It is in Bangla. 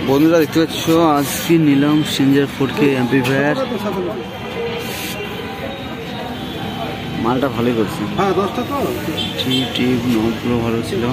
বন্ধুরা দেখতে পাচ্ছ আজকে নিলাম সিঞ্জার 4K অ্যাম্পলিফায়ার। মালটা ভালোই করছে। টিপ নটগুলো ভালো ছিল।